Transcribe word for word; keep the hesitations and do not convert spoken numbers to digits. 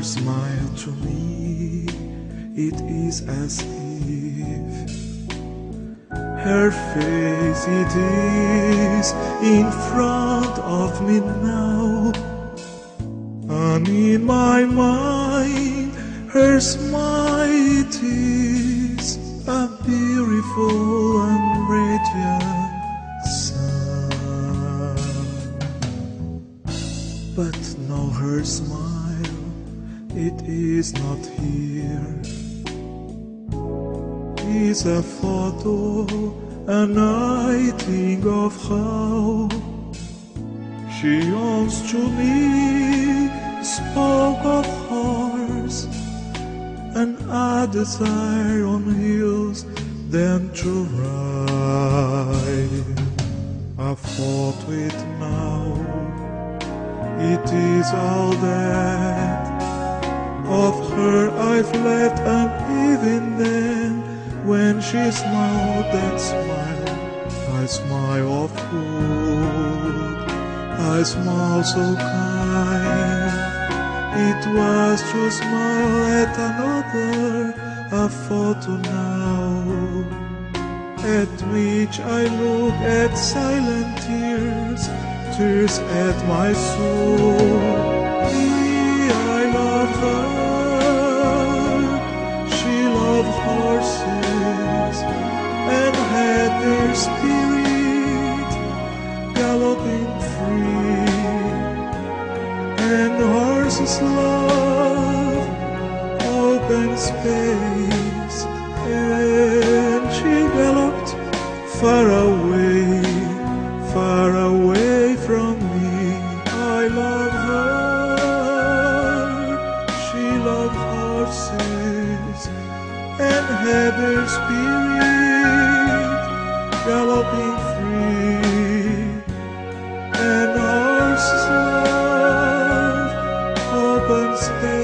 smile to me, it is as if her face it is in front of me now, and in my mind her smile it is a beautiful and radiant sun. But now her smile, it is not here. Is a photo, and I think of how she once to me spoke of horse and a desire on hills then to ride. I fought with now, it is all that of her I've left, and even then when she smiled that smile, I smile of good, I smile so kind. It was to smile at another, a photo now, at which I look at silent tears, tears at my soul. Me, I love her, she loved horses, and had their spirit galloping free, and horses love open space, and she galloped far away, far away from me. I love her, she loved horses, and had their spirit galloping free, and horses love open space.